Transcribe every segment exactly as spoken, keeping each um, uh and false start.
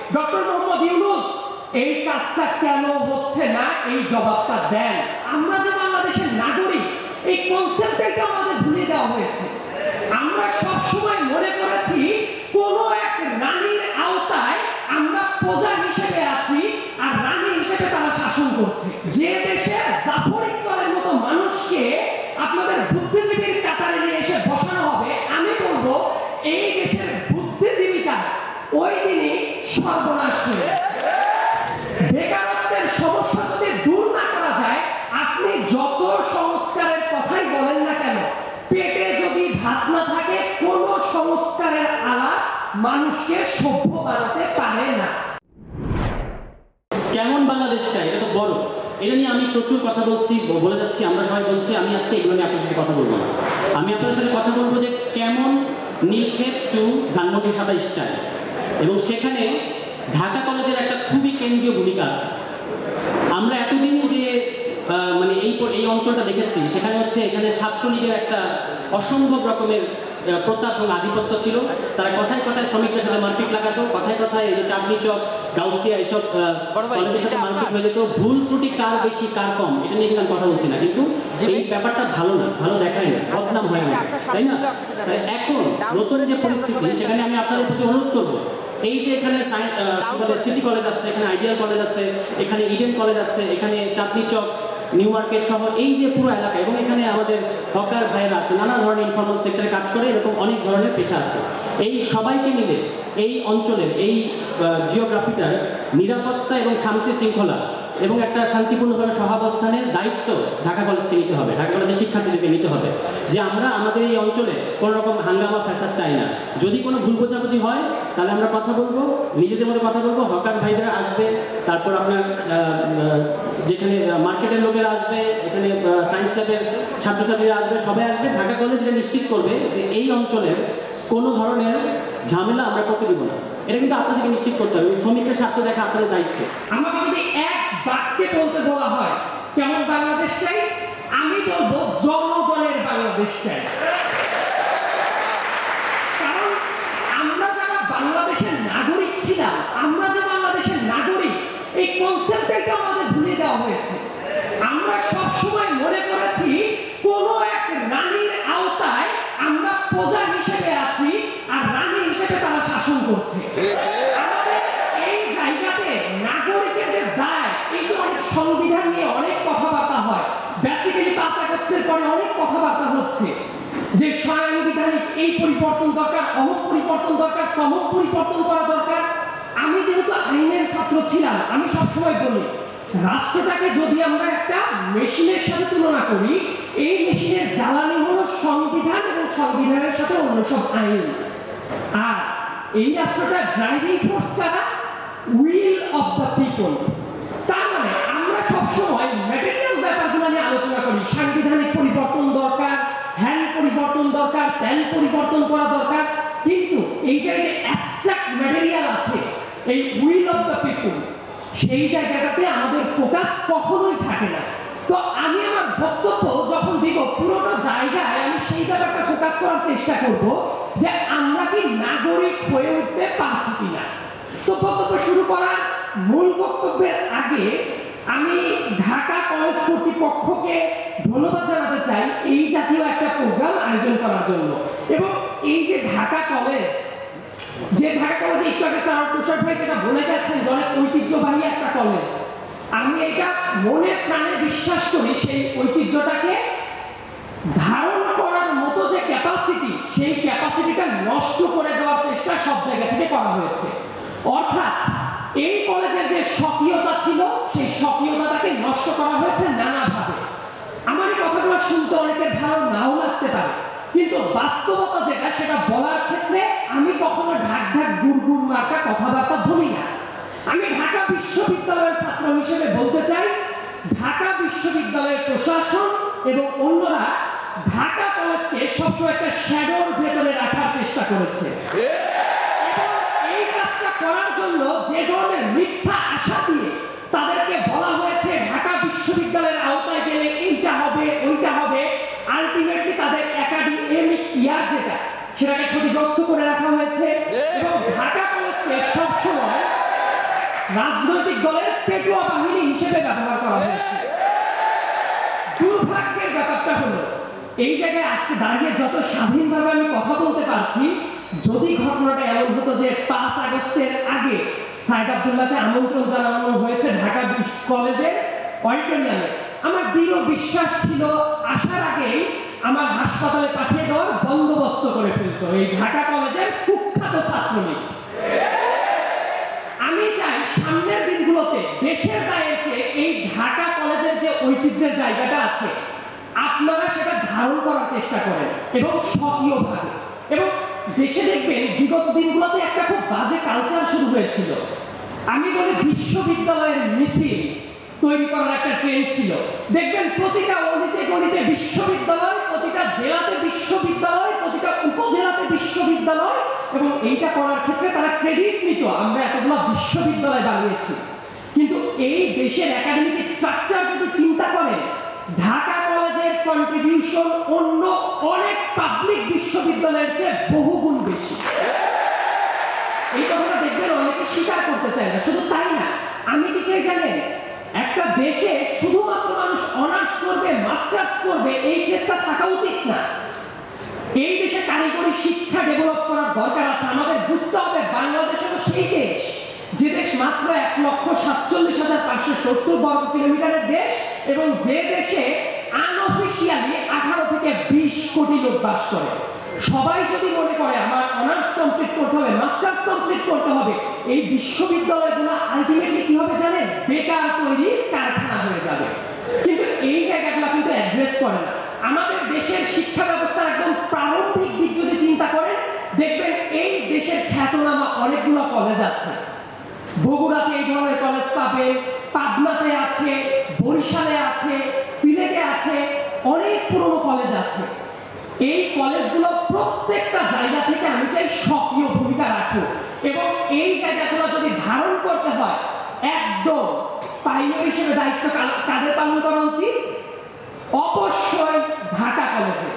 Doctor Mohammad Yunus এই কাজটা কেন হচ্ছে না এই জবাবটা দেন। আমরা যে বাংলাদেশের নাগরিক এই কনসেপ্টটাই তো আমাদের ভুলে দেওয়া হয়েছে। আমরা সবসময় মনে করেছি কোন এক রানীর আওতায় আমরা প্রজা হিসেবে আছি আর রানী হিসেবে তারা শাসন করছে। যে দেশে জাফর ইকবালের মতো মানুষকে আপনাদের বুদ্ধিজীবীর কাতারে নিয়ে এসে বসানো হবে, আমি বলবো এই দেশের বুদ্ধিজীবীরা ওই দিনই সর্বনাশ হয়ে যাবে। বেকারত্বের সমস্যা যদি দূর না করা যায়, আপনি যত সংস্কারের কথাই বলেন না কেন, পেটে যদি ভাত না থাকে কোন সংস্কারের আলাপ মানুষকে সভ্য বানাতে পারে না। কেমন বাংলাদেশ চাই, এটা তো বড়, এটা নিয়ে আমি প্রচুর কথা বলছি, বলে যাচ্ছি, আমরা সবাই বলছি। আমি আজকে এগুলো নিয়ে আপনার সাথে কথা বলবো না। আমি আপনার সাথে কথা বলবো যে কেমন নীলক্ষেত টু ধানমন্ডি সাতাইশ চাই, এবং সেখানে ঢাকা কলেজের একটা খুবই কেন্দ্রীয় ভূমিকা আছে। আমরা এতদিন যে মানে এই এই অঞ্চলটা দেখেছি, সেখানে হচ্ছে এখানে ছাত্রলীগের একটা অসম্ভব রকমের প্রতাপ এবং আধিপত্য ছিল। তারা কথায় কথায় শ্রমিকদের সাথে মারপিট লাগাতো, কথায় কথায় এই যে চাঁদনী চক, গাউছিয়া এইসব কলেজের সাথে মারপিট হয়ে যেত। ভুল ত্রুটি কার বেশি কার কম এটা নিয়ে কিন্তু আমি কথা বলছি না, কিন্তু এই ব্যাপারটা ভালো না, ভালো দেখায় না, বদনাম হয় না, তাই না? তাই এখন নতুন যে পরিস্থিতি, সেখানে আমি আপনাদের প্রতি অনুরোধ করবো, এই যে এখানে সিটি কলেজ আছে, এখানে আইডিয়াল কলেজ আছে, এখানে ইডেন কলেজ আছে, এখানে চাঁদনী চক, নিউ মার্কেট সহ এই যে পুরো এলাকা, এবং এখানে আমাদের হকার ভাইয়েরা আছে, নানা ধরনের ইনফরমাল সেক্টরে কাজ করে, এরকম অনেক ধরনের পেশা আছে। এই সবাইকে মিলে এই অঞ্চলের এই জিওগ্রাফিটার নিরাপত্তা এবং শান্তি শৃঙ্খলা এবং একটা শান্তিপূর্ণভাবে সহাবস্থানের দায়িত্ব ঢাকা কলেজকে নিতে হবে, ঢাকা কলেজের শিক্ষার্থীদেরকে নিতে হবে, যে আমরা আমাদের এই অঞ্চলে কোনো রকম হাঙ্গামা ফ্যাসাদ চাই না। যদি কোনো ভুল বোঝাবুঝি হয় তাহলে আমরা কথা বলবো, নিজেদের মধ্যে কথা বলবো, হকার ভাইদেরা আসবে, তারপর আপনার যেখানে মার্কেটের লোকেরা আসবে, এখানে সায়েন্স ল্যাবের ছাত্রছাত্রীরা আসবে, সবাই আসবে। ঢাকা কলেজ এটা নিশ্চিত করবে যে এই অঞ্চলের কোনো ধরনের ঝামেলা আমরা করতে দিব না। এটা কিন্তু আপনাদেরকে নিশ্চিত করতে হবে, শ্রমিকের স্বার্থ দেখা আপনাদের দায়িত্ব। আমাকে যদি এক বাক্যে বলতে বলা হয় কেমন বাংলাদেশ চাই, আমি বলবো জনগণের বাংলাদেশ চাই। কারণ আমরা যারা বাংলাদেশের নাগরিক ছিলাম, আমরা যে বাংলাদেশের নাগরিক এই কনসেপ্টটাই তো আমাদের ভুলে দেওয়া হয়েছে। আমরা সবসময় মনে করেছি কোন এক রানীর আওতায় আমরা প্রজা হিসেবে আছি আর রানী হিসেবে তারা শাসন করছে। আমাদের এই জায়গাতে নাগরিকের যে দায়, এই যে অনেক সংবিধান নিয়ে অনেক কথাবার্তা হয়, বেসিক্যালি পাঁচ আগস্টের পরে অনেক কথাবার্তা হচ্ছে যে সাংবিধানিক এই পরিবর্তন দরকার, অমুক পরিবর্তন দরকার, তমুক পরিবর্তন করা দরকার। আমি যেহেতু আইনের ছাত্র ছিলাম, আমি সবসময় বলি রাষ্ট্রটাকে যদি আমরা একটা মেশিনের সাথে তুলনা করি, এই মেশিনের জ্বালানি হলো সংবিধান এবং সংবিধানের সাথে অন্য সব আইন। আর এই রাষ্ট্রটা ড্রাইভিং ফোর্স ছাড়া উইল অফ দ্য পিপল। তার মানে আমরা সবসময় ম্যাটেরিয়াল ব্যাপারগুলো নিয়ে আলোচনা করি, সাংবিধানিক পরিবর্তন দরকার, হ্যান পরিবর্তন দরকার, ত্যান পরিবর্তন করা দরকার, কিন্তু এই যে অ্যাবস্ট্রাক্ট ম্যাটেরিয়াল আছে, এই উইল অফ দ্য পিপল, সেই জায়গাটাতে আমাদের ফোকাস কখনোই থাকে না। তো আমি আমার বক্তব্য যখন দিব, পুরোটা জায়গায় আমি সেই ব্যাপারটা ফোকাস করার চেষ্টা করব যে আমরা কি নাগরিক হয়ে উঠতে পারছি কিনা। তো বক্তব্য শুরু করার মূল বক্তব্যের আগে আমি ঢাকা কলেজ কর্তৃপক্ষকে ধন্যবাদ জানাতে চাই এই জাতীয় একটা প্রোগ্রাম আয়োজন করার জন্য। এবং এই যে ঢাকা কলেজ, যে ঢাকা কলেজে একটু আগে স্যার তুষার ভাই যেটা বলে গেছেন, অনেক ঐতিহ্যবাহী একটা কলেজ, আমি এটা মনে প্রাণে বিশ্বাস করি সেই ঐতিহ্যটাকে ধারণ করার মতো যে ক্যাপাসিটি, সেই ক্যাপাসিটিটা নষ্ট করে দেওয়ার চেষ্টা সব জায়গা থেকে করা হয়েছে। অর্থাৎ এই কলেজের যে স্বকীয়তা ছিল, সেই স্বকীয়তাটাকে নষ্ট করা হয়েছে নানাভাবে। আমার এই কথাগুলো শুনতে অনেকের ভালো নাও লাগতে পারে, কিন্তু বাস্তবতা যেটা, সেটা বলার ক্ষেত্রে আমি কখনো ঢাক ঢাক গুড়গুড় মার্কা কথাবার্তা বলি না। আমি ঢাকা বিশ্ববিদ্যালয়ের ছাত্র হিসেবে বলতে চাই, ঢাকা বিশ্ববিদ্যালয়ের প্রশাসন এবং অন্যরা ঢাকা কলেজকে সবসময় একটা শ্যাডোর ভেতরে রাখার চেষ্টা করেছে। এবং এই কাজটা করার জন্য যে ধরনের মিথ্যা আশা দিয়ে তাদেরকে বলা হয়েছে ঢাকা বিশ্ববিদ্যালয়ের আওতায় গেলে এইটা হবে, ওইটা হবে, আলটিমেটলি তাদের একাডেমিক ইয়ার যেটা, সেটাকে ক্ষতিগ্রস্ত করে রাখা হয়েছে। এবং ঢাকা কলেজকে সবসময় রাজনৈতিক দলের পেটুয়া বাহিনী হিসেবে ব্যবহার করা হয়েছে। দুর্ভাগ্যের ব্যাপারটা হলো এই জায়গায় আজকে দাঁড়িয়ে যত স্বাধীনভাবে আমি কথা বলতে পারছি, যদি ঘটনাটা এমন হতো যে পাঁচ আগস্টের আগে সাইদ আব্দুল্লাহকে আমন্ত্রণ জানানো হয়েছে ঢাকা কলেজের অডিটোরিয়ামে, আমার দৃঢ় বিশ্বাস ছিল আসার আগেই আমার হাসপাতালে পাঠিয়ে দেওয়ার বন্দোবস্ত করে ফেলতো এই ঢাকা কলেজের কুখ্যাত ছাত্রলীগ। আমি চাই সামনের দিনগুলোতে দেশের দায়ের চেয়ে এই ঢাকা কলেজের যে ঐতিহ্যের জায়গাটা আছে আপনারা সেটা ধারণ করার চেষ্টা করেন এবং সক্রিয়ভাবে। এবং দেশে দেখবেন বিগত দিনগুলোতে একটা খুব বাজে কালচার শুরু হয়েছিল। আমি বলি বিশ্ববিদ্যালয়ের মিছিল তৈরি করার একটা ট্রেন্ড ছিল। দেখবেন প্রতিটা অলিতে গলিতে বিশ্ববিদ্যালয়, প্রতিটা জেলাতে বিশ্ববিদ্যালয়, প্রতিটা উপজেলাতে বিশ্ববিদ্যালয়, এবং এইটা করার ক্ষেত্রে তারা ক্রেডিট নিত আমরা এতগুলো বিশ্ববিদ্যালয় বানিয়েছি। কিন্তু এই দেশের একাডেমিক স্ট্রাকচার যদি চিন্তা করেন, ঢাকা কলেজের কন্ট্রিবিউশন অন্য অনেক পাবলিক বিশ্ববিদ্যালয়ের চেয়ে বহুগুণ বেশি। এই কথাটা দেখবেন অনেকে স্বীকার করতে চায় না। শুধু তাই না, আমি কি চাই জানেন, একটা দেশে শুধুমাত্র মানুষ অনার্স করবে, মাস্টার্স করবে এই কেসটা থাকা উচিত না। এই দেশে কারিগরি শিক্ষা ডেভেলপ করার দরকার আছে। আমাদের বুঝতে হবে বাংলাদেশ হলো সেই দেশ যে দেশ মাত্র এক লক্ষ সাতচল্লিশ হাজার পাঁচশো সত্তর বর্গ কিলোমিটারের দেশ, এবং যে দেশে আনঅফিসিয়ালি আঠারো থেকে বিশ কোটি লোক বাস করে। সবাই যদি মনে করে আমার অনার্স কমপ্লিট করতে হবে, মাস্টার্স কমপ্লিট করতে হবে, এই বিশ্ববিদ্যালয়গুলো আলটিমেটলি কি হবে জানেন? বেকার তৈরি কারখানা হয়ে যাবে। কিন্তু এই জায়গাগুলো কিন্তু অ্যাড্রেস করে না। আমাদের দেশের শিক্ষা ব্যবস্থার একদম প্রারম্ভিক দিক যদি চিন্তা করেন, দেখবেন এই দেশের খ্যাতনামা অনেকগুলো কলেজ আছে। বগুড়াতে এই ধরনের কলেজ পাবে, পাবনাতে আছে, বরিশালে আছে, সিলেটে আছে, অনেক পুরনো কলেজ আছে। এই কলেজগুলো প্রত্যেকটা জায়গা থেকে আমি চাই সক্রিয় ভূমিকা রাখুক, এবং এই জায়গাগুলো যদি ধারণ করতে হয় একদম পাইনিয়র হিসেবে দায়িত্ব কাদের পালন করা উচিত? অবশ্যই ঢাকা কলেজে।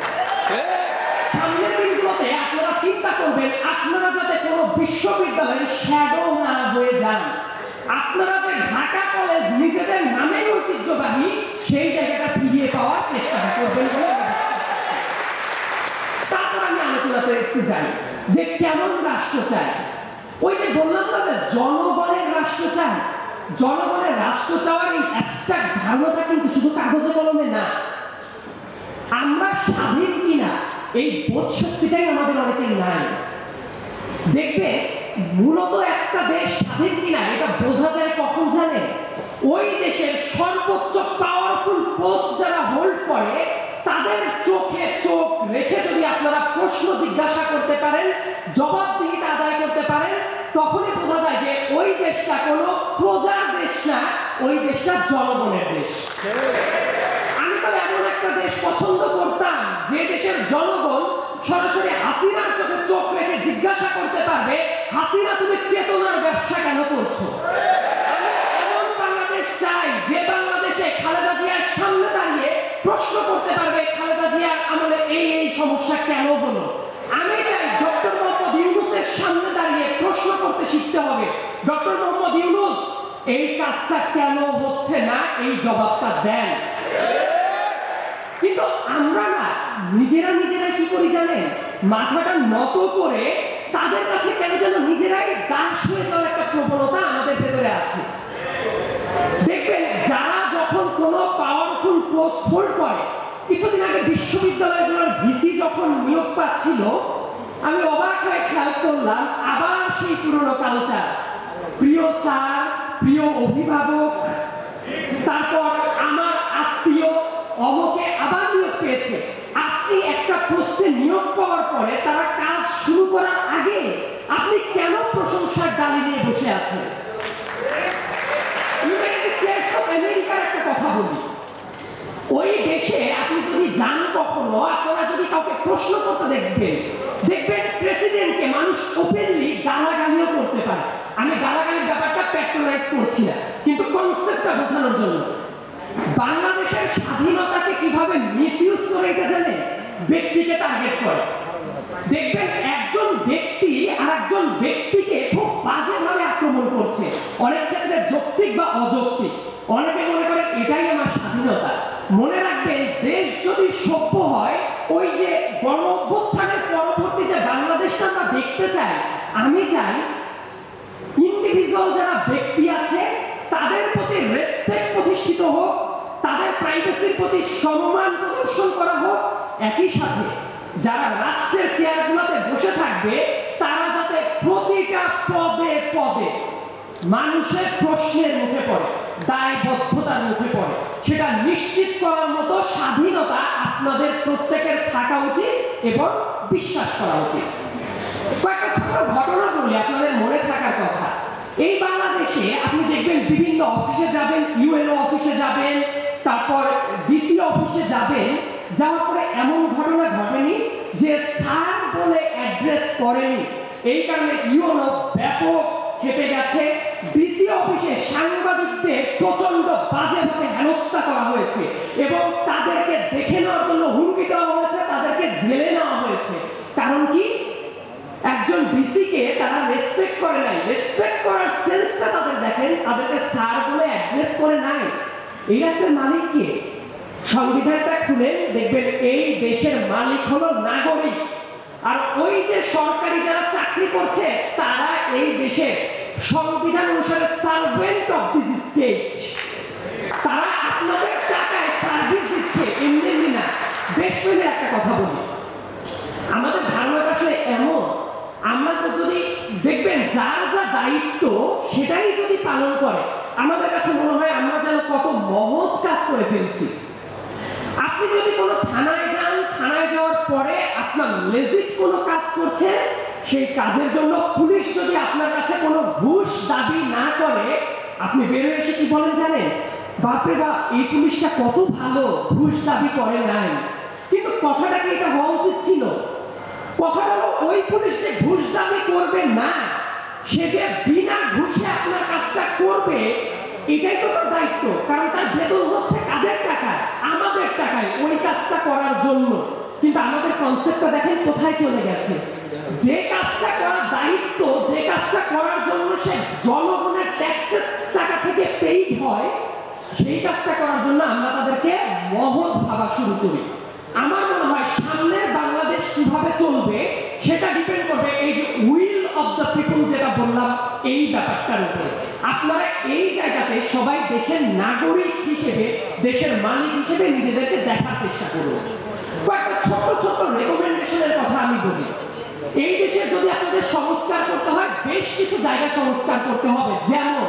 সামনের দিনগুলোতে আপনারা চিন্তা করবেন আপনারা যাতে কোনো বিশ্ববিদ্যালয়ের শ্যাডো না হয়ে যান। আপনারা যে ঢাকা কলেজ নিজেদের নামে ঐতিহ্যবাহী সেই জায়গাটা ফিরিয়ে পাওয়ার চেষ্টা করবেন বলে। তারপর আমি আলোচনাতে একটু যাই যে কেমন রাষ্ট্র চাই। ওই যে বললাম না যে জনগণের রাষ্ট্র চাই, জনগণের রাষ্ট্র চাওয়ার এই অ্যাবস্ট্রাক্ট ধারণাটা কিন্তু শুধু কাগজে কলমে না। আমরা স্বাধীন কিনা এই বোধ শক্তিটাই আমাদের অনেকের নাই। দেখবে মূলত একটা দেশ স্বাধীন কিনা এটা বোঝা যায় কখন জানেন? ওই দেশের সর্বোচ্চ পাওয়ারফুল পোস্ট যারা হোল্ড করে তাদের চোখে চোখ রেখে যদি আপনারা প্রশ্ন জিজ্ঞাসা করতে পারেন, জবাবদিহিতা আদায় করতে পারেন, তখনই বোঝা যায় যে ওই দেশটা কোনো প্রজার দেশ না, ওই দেশটা জনগণের দেশ। আমি তো এমন একটা দেশ পছন্দ করতাম যে দেশের জনগণ সরাসরি হাসিনার চোখে চোখ রেখে জিজ্ঞাসা করতে পারবে, হাসিনা তুমি চেতনার ব্যবসা কেন করছো? আমি এমন বাংলাদেশ চাই যে বাংলাদেশে খালেদা জিয়ার সামনে দাঁড়িয়ে প্রশ্ন করতে পারবে খালেদা জিয়ার আমলে এই এই সমস্যা কেন হলো। আমি চাই ডক্টর মোহাম্মদ ইউনূসের সামনে দাঁড়িয়ে প্রশ্ন করতে শিখতে হবে, ডক্টর মোহাম্মদ ইউনূস এই কাজটা কেন হচ্ছে না, এই জবাবটা দেন। কিন্তু আমরা না নিজেরা নিজেরাই কি করি জানেন? মাথাটা নত করে তাদের কাছে কেন যেন নিজেরাই দাস হয়ে যাওয়ার একটা প্রবণতা আমাদের ভেতরে আছে। দেখবেন যারা যখন কোনো পাওয়ারফুল পোস্ট হোল্ড করে, কিছুদিন আগে বিশ্ববিদ্যালয়গুলোর ভিসি যখন নিয়োগ পাচ্ছিল, আমি অবাক হয়ে খেয়াল করলাম আবার সেই পুরনো কালচার, প্রিয় স্যার, প্রিয় অভিভাবক, তারপর আমার আত্মীয় অমকে আবার নিয়োগ পেয়েছে। আপনি একটা পোস্টে নিয়োগ পাওয়ার পরে তারা কাজ শুরু করার আগে আপনি কেন প্রশংসার ডালি নিয়ে বসে আছেন? ইউনাইটেড স্টেটস অফ আমেরিকার একটা কথা বলি, ওই দেশে আপনি যদি যান কখনো, আপনারা যদি কাউকে প্রশ্ন করতে দেখবেন, দেখবেন প্রেসিডেন্টকে মানুষ ওপেনলি গালাগালিও করতে পারে। আমি গালাগালির ব্যাপারটা প্যাট্রোনাইজ করছি না, কিন্তু কনসেপ্টটা বোঝানোর জন্য। বাংলাদেশের স্বাধীনতাকে কিভাবে মিসইউজ করে এটা জানে? ব্যক্তিকে টার্গেট করে। দেখবেন একজন ব্যক্তি আর একজন ব্যক্তিকে খুব বাজেভাবে আক্রমণ করছে, অনেক ক্ষেত্রে যৌক্তিক বা অযৌক্তিক। অনেকে মনে করেন এটাই আমার স্বাধীনতা। মনে রাখবেন, দেশ যদি সভ্য হয়, ওই যে গণ অভ্যুত্থানের পরবর্তী যে বাংলাদেশটা আমরা দেখতে চাই, আমি চাই ইন্ডিভিজুয়াল যারা ব্যক্তি আছে তাদের প্রতি রেসপেক্ট প্রতিষ্ঠিত হোক, তাদের প্রাইভেসির প্রতি সম্মান প্রদর্শন করা হোক। একই সাথে যারা রাষ্ট্রের চেয়ারগুলোতে বসে থাকবে তারা যাতে প্রতিটা পদে পদে মানুষের প্রশ্নের মুখে পড়ে, দায়বদ্ধতার মুখে পড়ে, সেটা নিশ্চিত করার মতো স্বাধীনতা আপনাদের প্রত্যেকের থাকা উচিত এবং বিশ্বাস করা উচিত। কয়েকটা ছোট ঘটনা বলি আপনাদের মনে থাকার কথা। এই বাংলাদেশে আপনি দেখবেন বিভিন্ন অফিসে যাবেন, ইউএনও অফিসে যাবেন, তারপর ডিসি অফিসে যাবেন, যাওয়ার পরে এমন ঘটনা ঘটেনি যে স্যার বলে অ্যাড্রেস করেনি। এই কারণে ইউএনও ব্যাপক খেপে গেছে। ডিসি অফিসে সাংবাদিকদের প্রচন্ড বাজেভাবে হেনস্থা করা হয়েছে এবং তাদেরকে দেখে নেওয়ার জন্য হুমকি দেওয়া হয়েছে, তাদেরকে জেলে নেওয়া হয়েছে। কারণ কি? একজন ডিসিকে তারা রেসপেক্ট করে নাই, রেসপেক্ট করার সেন্সটা তাদের দেখেন, তাদেরকে স্যার বলে অ্যাড্রেস করে নাই। এই রাষ্ট্রের মালিক কে? সংবিধানটা খুলে দেখবেন এই দেশের মালিক হলো নাগরিক। আর ওই যে সরকারি যারা চাকরি করছে তারা এই দেশের সংবিধান অনুসারে সার্ভেন্ট অফ দিস স্টেট। তারা আপনাদের টাকায় সার্ভিস দিচ্ছে, এমনি এমনি না। বেশ করে একটা কথা বলি, আমাদের ধারণাটা আসলে এমন, আমরা তো যদি দেখবেন যার যা দায়িত্ব সেটাই যদি পালন করে, আমাদের কাছে মনে হয় আমরা যেন কত মহৎ কাজ করে ফেলছি। আপনি যদি কোনো থানায় যান, থানায় যাওয়ার পরে আপনার লেজিট কোনো কাজ করছে, সেই কাজের জন্য পুলিশ যদি আপনার কাছে কোনো ঘুষ দাবি না করে, আপনি বেরোয় এসে কি বলেন জানেন? বাপরে বাপ, এই পুলিশটা কত ভালো, ঘুষ দাবি করে নাই। কিন্তু কথাটা কি এটা হওয়া উচিত ছিল? কথাটা হলো ওই পুলিশ যে ঘুষ দাবি করবে না, সে যে বিনা ঘুষে আপনার কাজটা করবে, এটাই তো তার দায়িত্ব। কারণ তার বেতন হচ্ছে কাদের টাকায়? আমাদের টাকায়, ওই কাজটা করার জন্য। কিন্তু আমাদের কনসেপ্টটা দেখেন কোথায় চলে গেছে। যে কাজটা করার দায়িত্ব, যে কাজটা করার জন্য সে জনগণের ট্যাক্সের টাকা থেকে পেইড হয়, সেই কাজটা করার জন্য আমরা তাদেরকে মহৎ ভাবা শুরু করি। আমার মনে হয় সামনের বাংলাদেশ কিভাবে চলবে সেটা ডিপেন্ড করবে এই যে উইল অফ দ্য পিপল যেটা বললাম, এই ব্যাপারটার উপরে। আপনারা এই জায়গাতে সবাই দেশের নাগরিক হিসেবে, দেশের মালিক হিসেবে নিজেদেরকে দেখার চেষ্টা করুন। কয়েকটা ছোট ছোট রেকমেন্ডেশনের কথা আমি বলি। এই দেশে যদি আপনাদের সংস্কার করতে হয়, বেশ কিছু জায়গা সংস্কার করতে হবে। যেমন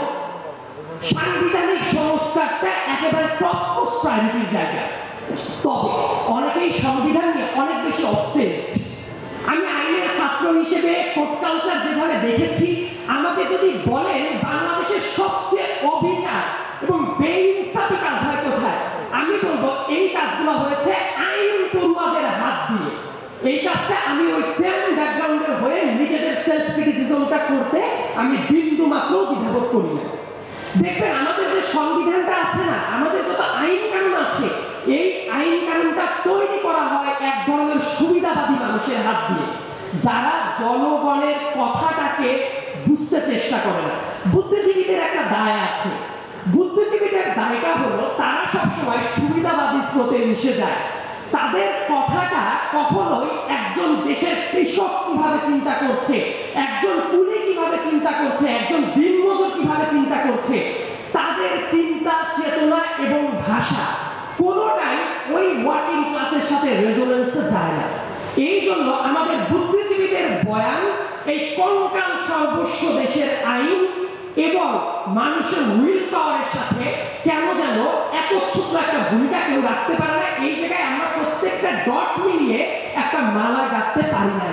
সাংবিধানিক সংস্কারটা একেবারে টপ মোস্ট প্রায়োরিটির জায়গা। তবে অনেকেই সংবিধান নিয়ে অনেক বেশি অবসেসড। আমি আইনের ছাত্র হিসেবে কোর্ট কালচার যেভাবে দেখেছি, আমাকে যদি বলেন বাংলাদেশের সবচেয়ে অবিচার এবং বেইনসাফি কাজ হয় কোথায়, আমি বলবো এই কাজগুলো হয়েছে আইন পড়ুয়াদের হাত দিয়ে। এই কাজটা আমি ওই সেম ব্যাকগ্রাউন্ডের হয়ে নিজেদের সেলফ ক্রিটিসিজমটা করতে আমি বিন্দু মাত্র দ্বিধাবোধ করি না। দেখবেন আমাদের যে সংবিধানটা আছে না, আমাদের যত আইন কানুন আছে, এই আইন কানুনটা তৈরি করা হয় এক ধরনের সুবিধাবাদী মানুষের হাত দিয়ে, যারা জনগণের কথাটাকে বুঝতে চেষ্টা করে না। বুদ্ধিজীবীদের একটা দায় আছে। বুদ্ধিজীবীদের দায়টা হলো তারা সবসময় সুবিধাবাদী স্রোতে মিশে যায়। তাদের কথাটা কখনোই একজন দেশের কৃষক কিভাবে চিন্তা করছে, একজন কুলি কিভাবে চিন্তা করছে, একজন দিনমজুর কিভাবে চিন্তা করছে, তাদের চিন্তা, চেতনা এবং ভাষা কোনোটাই ওই ওয়ার্কিং ক্লাসের সাথে রেজোনেন্সে যায় না। এই জন্য আমাদের বুদ্ধিজীবীদের বয়ান এই কঙ্কাল সর্বস্ব দেশের আইন এবং মানুষের উইল পাওয়ারের সাথে কেন যেন একচ্ছত্র একটা ভূমিকা কেউ রাখতে পারে না। এই জায়গায় আমরা প্রত্যেকটা ডট মিলিয়ে একটা মালা গাঁথতে পারি না।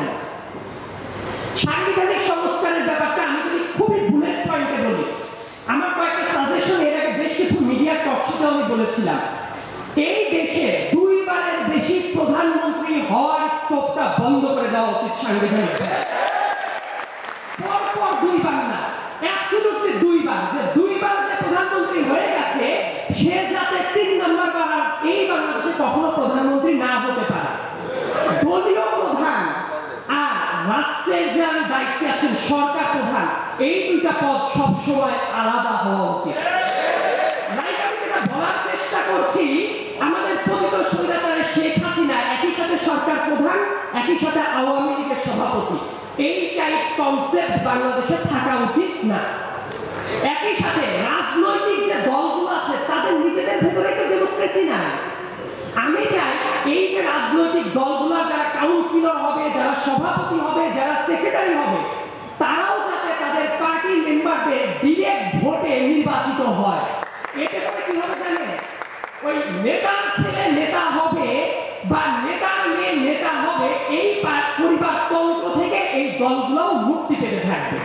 সাংবিধানিক সংস্কারের ব্যাপারটা আমি যদি খুবই বুলেট পয়েন্টে বলি, আমার কয়েকটা সাজেশন এর আগে বেশ কিছু মিডিয়া টকশোতে আমি বলেছিলাম। এই দেশে দুইবারের বেশি প্রধানমন্ত্রী হওয়ার স্কোপটা বন্ধ করে দেওয়া উচিত সাংবিধানিক। পরপর দুইবার না, অ্যাবসলিউটলি দুইবার। যে দুইবার যে প্রধানমন্ত্রী হয়ে গেছে, সে যাতে তিন নম্বর বার এই বাংলাদেশে কখনো প্রধানমন্ত্রী না হতে পারে। দলীয় প্রধান আর রাষ্ট্রের যার দায়িত্বে আছেন সরকার প্রধান, এই দুইটা পদ সবসময় আলাদা হওয়া উচিত। লাইক আমি যেটা বলার চেষ্টা করছি, আমাদের পতিত স্বৈরাচারী শেখ হাসিনা একই সাথে সরকার প্রধান, একই সাথে আওয়ামী লীগের সভাপতি, এই টাইপ কনসেপ্ট বাংলাদেশে থাকা উচিত না। একই সাথে রাজনৈতিক যে দলগুলো আছে তাদের নিজেদের ভেতরে তো ডেমোক্রেসি নাই। আমি চাই এই যে রাজনৈতিক দলগুলো যারা কাউন্সিলর হবে, যারা সভাপতি হবে, যারা সেক্রেটারি হবে, তারাও যাতে তাদের পার্টি মেম্বারদের ডিরেক্ট ভোটে নির্বাচিত হয়। এতে করে কি হবে জানেন? ওই নেতার ছেলে নেতা হবে বা নেতার মেয়ে নেতা হবে, এই পরিবার তন্ত্র থেকে এই দলগুলোও মুক্তি পেতে থাকবে।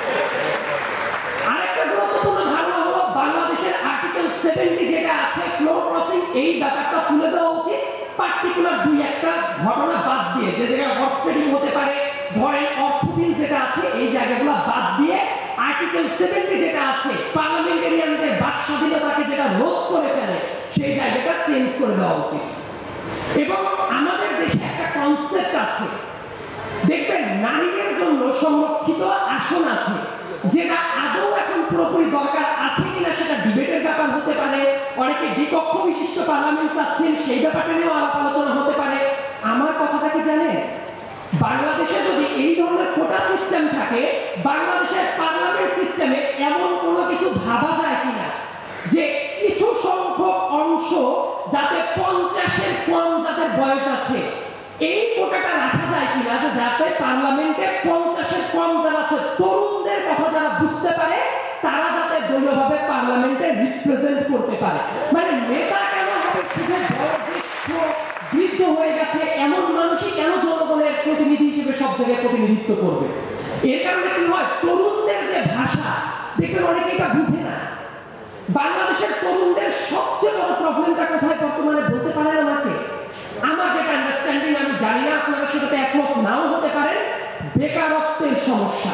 আরেকটা গুরুত্বপূর্ণ ধারণা হলো বাংলাদেশের আর্টিকেল সেভেন্টি যেটা আছে ফ্লোর ক্রসিং, এই ব্যাপারটা তুলে দেওয়া উচিত। পার্টিকুলার দুই একটা ঘটনা বাদ দিয়ে, যে জায়গায় হর্স ট্রেডিং হতে পারে, ধরেন অর্থবিল যেটা আছে, এই জায়গাগুলো বাদ দিয়ে আর্টিকেল সেভেন্টি যেটা আছে পার্লামেন্টারিয়ানদের বাক স্বাধীনতাকে যেটা রোধ করে ফেলে, সেই জায়গাটা চেঞ্জ করে দেওয়া উচিত। এবং আমাদের দেশে একটা কনসেপ্ট আছে, দেখবেন নারীদের জন্য সংরক্ষিত আসন আছে, যেটা আদৌ এখন পুরোপুরি দরকার আছে কিনা সেটা ডিবেটের ব্যাপার হতে পারে। অনেকে দ্বিকক্ষ বিশিষ্ট পার্লামেন্ট চাচ্ছেন, সেই ব্যাপারটা নিয়েও আলাপ আলোচনা হতে পারে। আমার কথাটা কি জানেন? বাংলাদেশে যদি এই ধরনের কোটা সিস্টেম থাকে, বাংলাদেশের পার্লামেন্ট সিস্টেমে এমন কোনো কিছু ভাবা যায় কিনা যে কিছু সংখ্যক অংশ যাতে পঞ্চাশের কম যাদের বয়স আছে, এই কোটাটা রাখা যায় কিনা যে যাতে পার্লামেন্টে পঞ্চাশের কম যারা আছে, তরুণদের কথা যারা বুঝতে পারে, তারা যাতে দলীয়ভাবে পার্লামেন্টে রিপ্রেজেন্ট করতে পারে। মানে নেতা কেন হবে শুধু বয়োজ্যেষ্ঠ বৃদ্ধ হয়ে গেছে এমন মানুষই কেন জনগণের প্রতিনিধি হিসেবে সব জায়গায় প্রতিনিধিত্ব করবে? এর কারণে কি হয়, তরুণদের যে ভাষা, দেখবেন অনেকে এটা বুঝে না। বাংলাদেশের তরুণদের সবচেয়ে বড় প্রবলেমটা কোথায় বর্তমানে বলতে পারেন আমাকে? আমার যেটা আন্ডারস্ট্যান্ডিং, আমি জানি না আপনারা সেটাতে একমত নাও হতে পারেন, বেকারত্বের সমস্যা।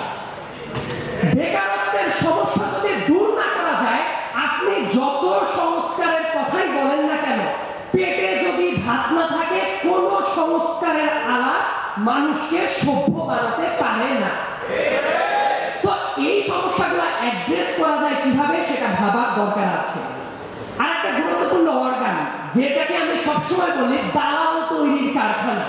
বেকারত্বের সমস্যা যদি দূর না করা যায়, আপনি যত সংস্কারের কথাই বলেন না কেন, পেটে যদি ভাত না থাকে, কোন সংস্কারের আলা মানুষকে সভ্য বানাতে পারে না। সো এই সমস্যাগুলো অ্যাড্রেস করা যায় কিভাবে, সেটা ভাবার দরকার আছে। আরেকটা গুরুত্বপূর্ণ অর্গান, যেটাকে আমি সবসময় বলি দালাল তৈরির কারখানা।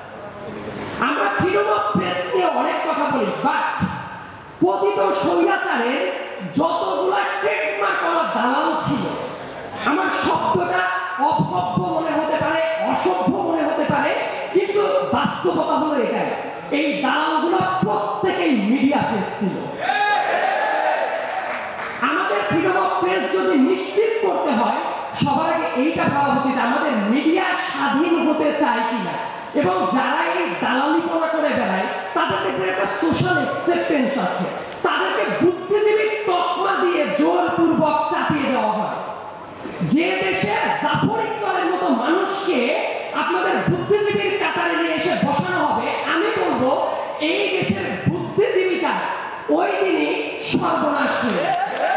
আমরা ফ্রিডম অফ প্রেস নিয়ে অনেক কথা বলি, বাট পতিত স্বৈরাচারের যতগুলা ট্রেডমার্ক করা দালাল ছিল, আমার শব্দটা অভব্য মনে হতে পারে, অসভ্য মনে হতে পারে, কিন্তু বাস্তবতা হলো এটাই, এই দালালগুলো প্রত্যেকেই মিডিয়া প্রেস ছিল। আমাদের ফ্রিডম অফ প্রেস যদি নিশ্চিত করতে হয়, সবার আগে এইটা ভাবা উচিত আমাদের মিডিয়া স্বাধীন হতে চায় কিনা, এবং যারা এই দালালিপনা করে বেড়ায় তাদেরকে একটা সোশ্যাল অ্যাকসেপ্টেন্স আছে, তাদেরকে বুদ্ধিজীবী তকমা দিয়ে জোরপূর্বক চাপিয়ে দেওয়া হয়। যে দেশে জাফর ইকবালের মতো মানুষকে আপনাদের বুদ্ধিজীবীর কাতারে নিয়ে এসে বসানো হবে, আমি বলবো এই দেশের বুদ্ধিজীবিতা ওই দিনই সর্বনাশ হয়ে।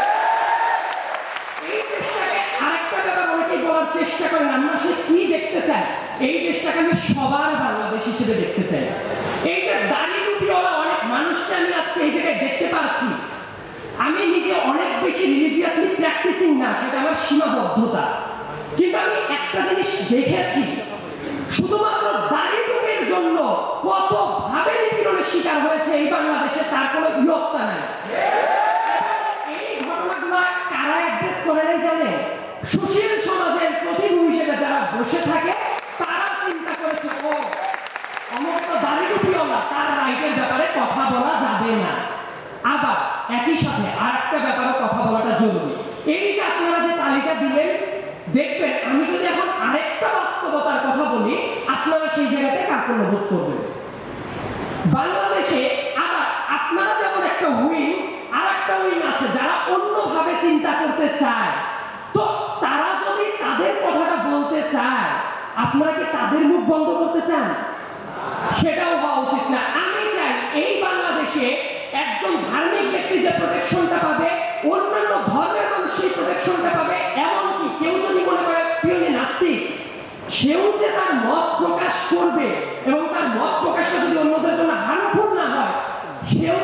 এই দেশটাকে আরেকটা ব্যাপার অনেকেই বলার চেষ্টা করেন, আমরা সে কি দেখতে চাই, এই দেশটাকে আমি সবার বাংলাদেশ হিসেবে দেখতে চাই। এই যে দাড়ি টুপিওয়ালা অনেক মানুষকে আমি আজকে এই জায়গায় দেখতে পাচ্ছি, আমি নিজে অনেক বেশি রিলিজিয়াসলি প্র্যাকটিসিং না, সেটা আমার সীমাবদ্ধতা, কিন্তু আমি একটা জিনিস দেখেছি, শুধুমাত্র দাড়ি টুপির জন্য কত ভাবে নিপীড়নের শিকার হয়েছে এই বাংলাদেশে, তার কোনো ইয়ত্তা নাই। এই ঘটনাগুলো কারা অ্যাড্রেস করে নাই জানে? সুশীল সমাজের প্রতিনিধি হিসেবে যারা বসে থাকে, তারা চিন্তা করেছে ও অমুক তো দাড়ি টুপিওয়ালা, তার রাইটের ব্যাপারে কথা বলা যাবে না। আবার একই সাথে আর একটা ব্যাপারে কথা বলাটা জরুরি। এই যে আপনারা যে তালিকা দিলেন, দেখবেন আমি যদি এখন আরেকটা বাস্তবতার কথা বলি, আপনারা সেই জায়গাতে কার্পণ্য বোধ করবেন। বাংলাদেশে আবার আপনারা যেমন একটা উইং, আর একটা উইং আছে যারা অন্যভাবে চিন্তা করতে চায়, তো তারা যদি তাদের কথাটা বলতে চায়, আপনারা কি তাদের মুখ বন্ধ করতে চান? সেটাও হওয়া উচিত না। আমি চাই এই বাংলাদেশে একজন ধার্মিক ব্যক্তি যে প্রোটেকশনটা পাবে, অন্যান্য ধর্মের মানুষ সেই প্রোটেকশনটা পাবে। এমনকি কেউ যদি মনে করে পিওনি নাস্তিক, সেও যে তার মত প্রকাশ করবে এবং তার মত প্রকাশটা যদি অন্যদের জন্য হার্মফুল না হয়, সেও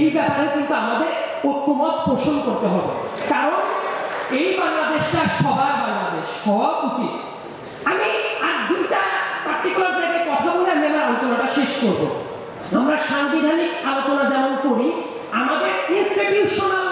ব্যাপারে কিন্তু আমাদের ঐক্যমত পোষণ করতে হবে, কারণ এই বাংলাদেশটা সবার বাংলাদেশ হওয়া উচিত। আমি আর দুইটা পার্টিকুলার জায়গায় কথা বলে আমি আমার আলোচনাটা শেষ করব। আমরা সাংবিধানিক আলোচনা যেমন করি, আমাদের ইনস্টিটিউশনাল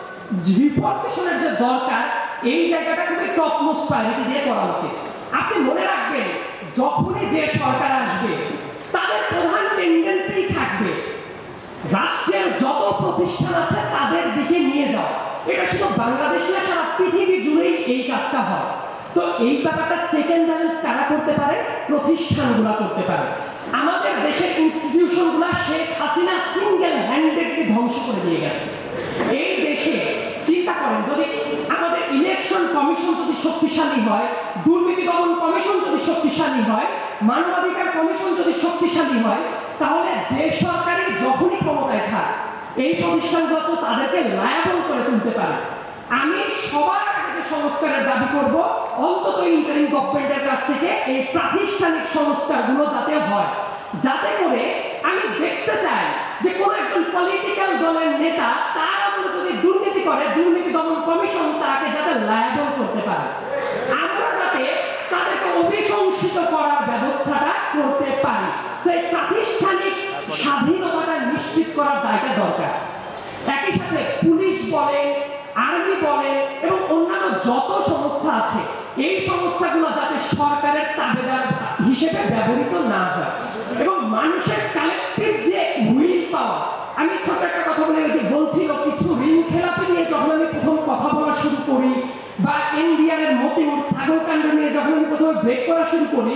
রিফর্মেশনের যে দরকার, এই জায়গাটা খুবই টপ মোস্ট প্রায়োরিটি দিয়ে করা উচিত। আপনি মনে রাখবেন, যখনই যে সরকার আসবে তাদের প্রধান টেন্ডেন্সি থাকবে রাষ্ট্রের যত প্রতিষ্ঠান আছে তাদের দিকে নিয়ে যাও। এটা শুধু বাংলাদেশে না, সারা পৃথিবী জুড়েই এই কাজটা হয়। তো এই ব্যাপারটা চেক এন্ড ব্যালেন্স কারা করতে পারে? প্রতিষ্ঠানগুলো করতে পারে। আমাদের দেশের ইনস্টিটিউশনগুলো শেখ হাসিনা সিঙ্গেল হ্যান্ডেডলি ধ্বংস করে দিয়ে গেছে। এই দেশে চিন্তা করেন, যদি আমাদের ইলেকশন কমিশন যদি শক্তিশালী হয়, দুর্নীতি দমন কমিশন যদি শক্তিশালী হয়, মানবাধিকার কমিশন যদি শক্তিশালী হয়, তাহলে যে সরকারই যখনই ক্ষমতায় থাক, এই প্রতিষ্ঠানগুলো তো তাদেরকে লায়াবল করে তুলতে পারে। আমি সবার আগে যে সংস্কারের দাবি করব, অন্তত ইন্টারিম গভর্নমেন্টের কাছ থেকে এই প্রাতিষ্ঠানিক সংস্কারগুলো যাতে হয়, যাতে করে আমি দেখতে চাই যে কোন একজন পলিটিক্যাল দলের নেতা তার আমলে যদি দুর্নীতি করে, দুর্নীতি দমন কমিশন তাকে যাতে লায়াবল করতে পারে। আমরা যাতে তাদেরকে অভিশংসিত করার ব্যবস্থাটা করতে পারি। সেই প্রাতিষ্ঠানিক স্বাধীনতাটা নিশ্চিত করার দায়টা দরকার। একই সাথে পুলিশ বলে, আর্মি বলে এবং অন্যান্য যত সংস্থা আছে, এই সংস্থাগুলো যাতে সরকারের তাবেদার হিসেবে ব্যবহৃত না হয় এবং মানুষের কালেকটিভ যে উইল পাওয়ার। আমি ছোট একটা কথা বলে যে বলছিল, কিছু ঋণ খেলাপি নিয়ে যখন আমি প্রথম কথা বলা শুরু করি, বা এনবিআরের মতিউর ছাগলকাণ্ড নিয়ে যখন আমি প্রথমে ব্রেক করা শুরু করি,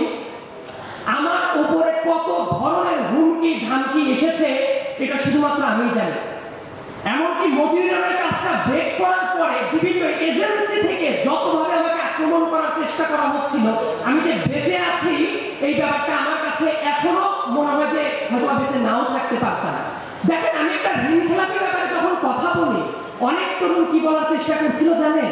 আমার উপরে কত ধরনের হুমকি ধামকি এসেছে এটা শুধুমাত্র আমি জানি। এমনকি মতিউরের কাজটা ব্রেক করার পরে বিভিন্ন এজেন্সি থেকে যতভাবে আমাকে আক্রমণ করার চেষ্টা করা হচ্ছিল, আমি যে বেঁচে আছি এই ব্যাপারটা আমার কাছে এখনো মনে হয় যে হয়তো বেঁচে নাও থাকতে পারতাম। দেখেন, আমি একটা ঋণ খেলাপি ব্যাপারে যখন কথা বলি, অনেক তরুণ কি বলার চেষ্টা করছিল জানেন,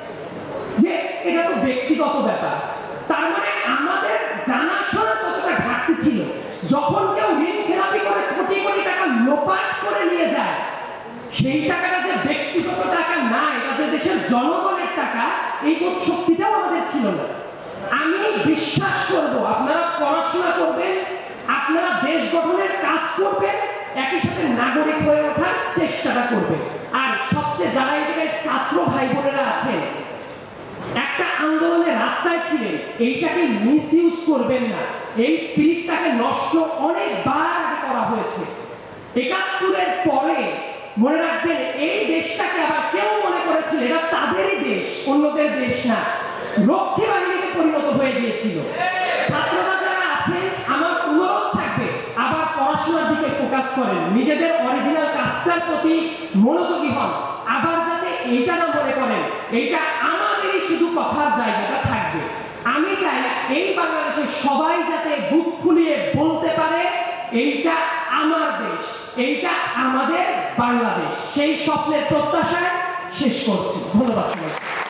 যে এটা তো ব্যক্তিগত ব্যাপার। তার মানে আমাদের জানাশোনা কতটা ঘাটতি ছিল। যখন কেউ ঋণ খেলাপি করে কোটি কোটি টাকা লোপাট করে নিয়ে যায়, সেই টাকাটা যে ব্যক্তিগত টাকা না, এটা যে দেশের জনগণের টাকা, এই বোধ শক্তিটাও আমাদের ছিল না। আমি বিশ্বাস করব, আপনারা পড়াশোনা করবেন, আপনারা দেশ গঠনের কাজ করবেন, একই সাথে নাগরিক হয়ে ওঠার চেষ্টাটা করবেন। আর সবচেয়ে যারা এই জায়গায় ছাত্র ভাই বোনেরা আছেন, একটা আন্দোলনে রাস্তায় ছিলেন, এইটাকে মিস ইউজ করবেন না। এই স্পিরিটটাকে নষ্ট অনেকবার আগে করা হয়েছে। একাত্তরের পরে মনে রাখবেন, এই দেশটাকে আবার কেউ মনে করেছিল এটা তাদেরই দেশ, অন্যদের দেশ না, রক্ষী বাহিনীতে পরিণত হয়ে গিয়েছিল। ছাত্ররা যারা আছেন, আমার অনুরোধ থাকবে, আবার পড়াশোনার দিকে ফোকাস করেন, নিজেদের অরিজিনাল কাজটার প্রতি মনোযোগী হন। আবার যাতে এইটা না মনে করেন এইটা আমাদেরই শুধু কথার জায়গাটা থাকবে। আমি চাই এই বাংলাদেশের সবাই যাতে বুক ফুলিয়ে বলতে পারে এইটা আমার দেশ, এইটা আমাদের বাংলাদেশ। সেই স্বপ্নের প্রত্যাশায় শেষ করছি। ধন্যবাদ।